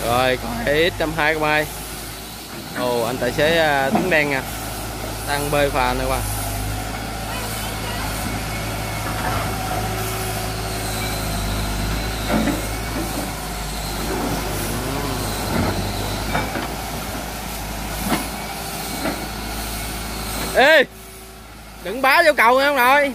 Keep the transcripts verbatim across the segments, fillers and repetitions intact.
Rồi có ích một trăm hai mươi các bạn ơi. Ồ, anh tài xế uh, Tuấn đen nha, đang bơi phà nữa các bạn. Ê, đừng báo vô cầu nha ông nội.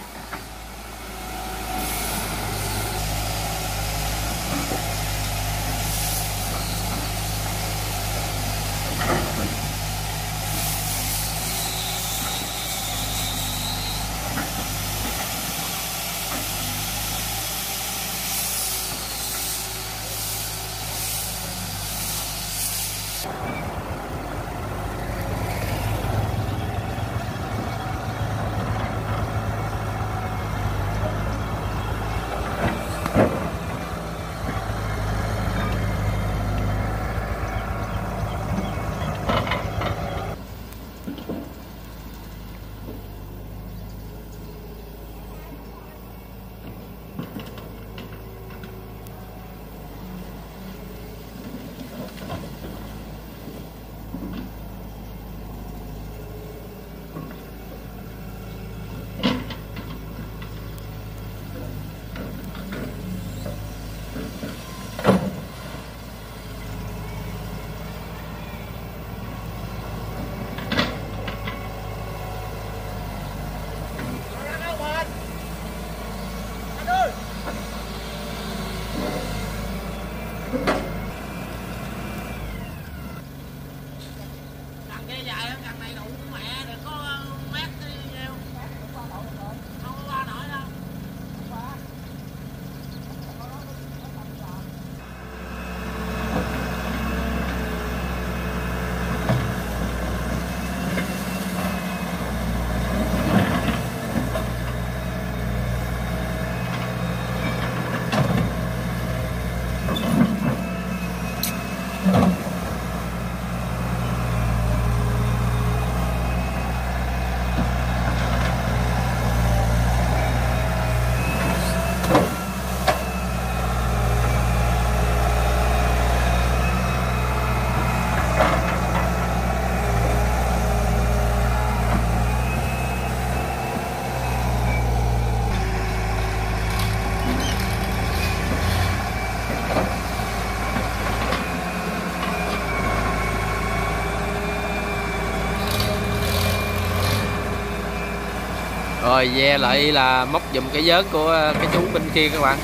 Rồi ve lại là móc dùm cái vớt của cái chú bên kia các bạn.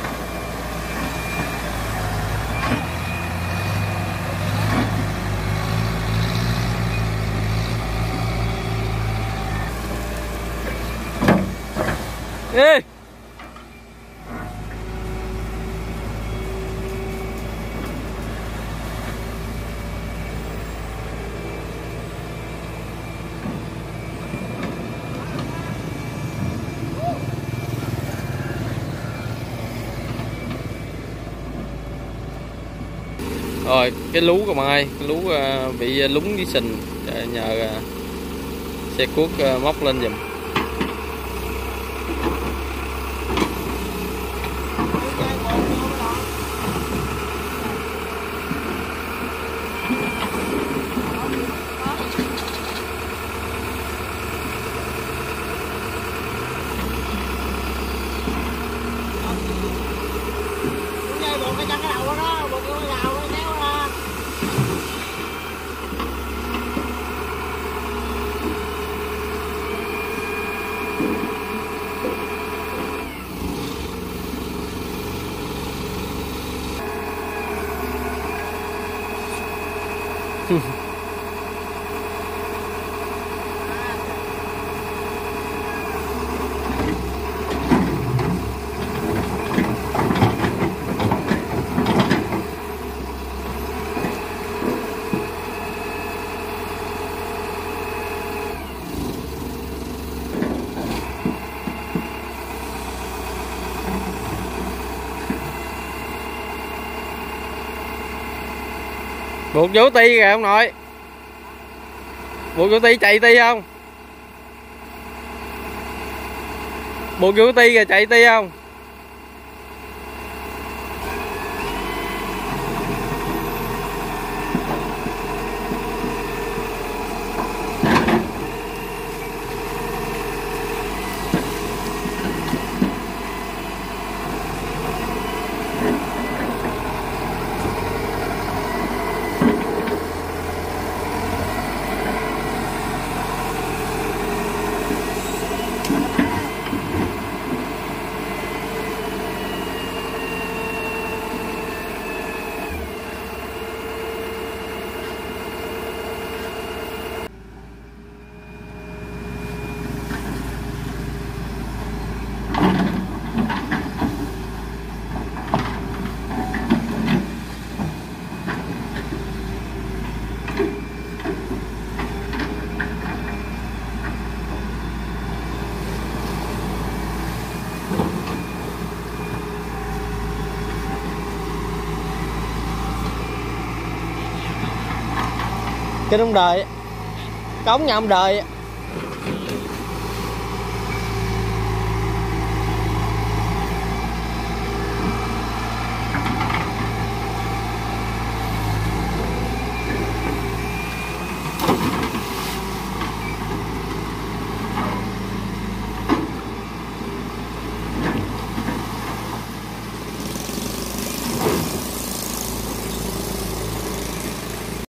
Ê! Rồi cái lú các bạn ơi, cái lú uh, bị lúng với sình, nhờ uh, xe cuốc uh, móc lên giùm. Buộc vô ti kìa ông nội. Buộc vô ti chạy ti không? Buộc vô ti kìa chạy ti không? Kinh ông Đời, cống nhà ông Đời.